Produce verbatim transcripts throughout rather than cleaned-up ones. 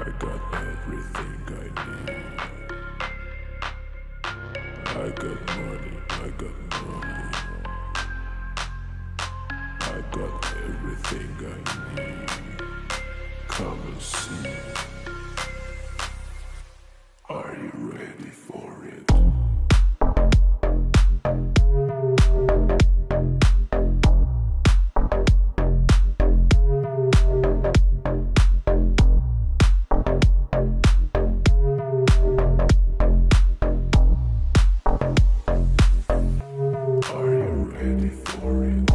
I got everything I need. I got money, I got money. I got everything I need. Come and see. Are you ready for it? Ready for it.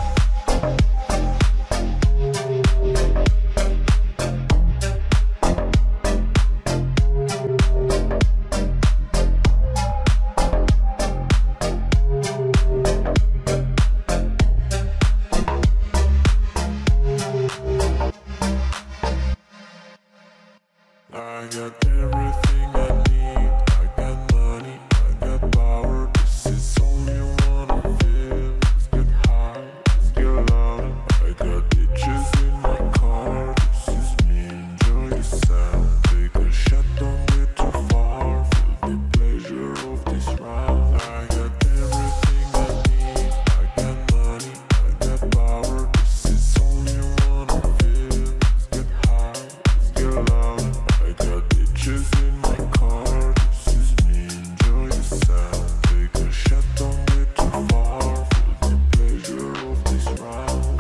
I got everything I need. I got money, I got power. This is only one of it. Let's get high, let's get loud. I got ditches in my car. This is me, enjoy the sound. Take a shot, don't get too far. Feel the pleasure of this ride. I got everything I need. I got money, I got power. This is only one of it. Let's get high, let's get loud. I got ditches in my car. This is me, enjoy the sound. Take a shot, don't get too far. Feel the pleasure of this round.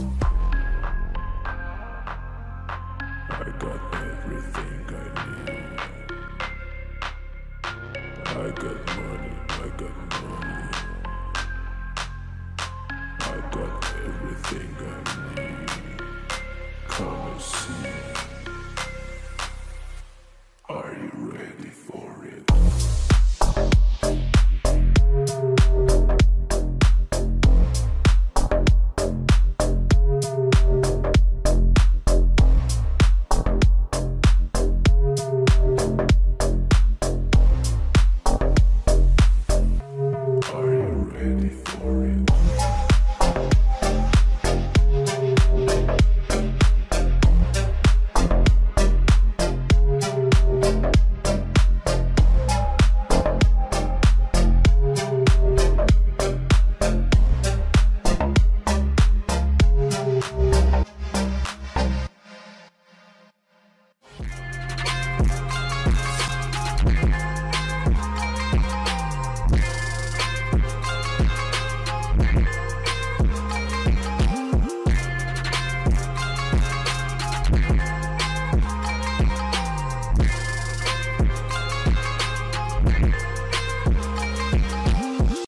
I got everything I need. I got money.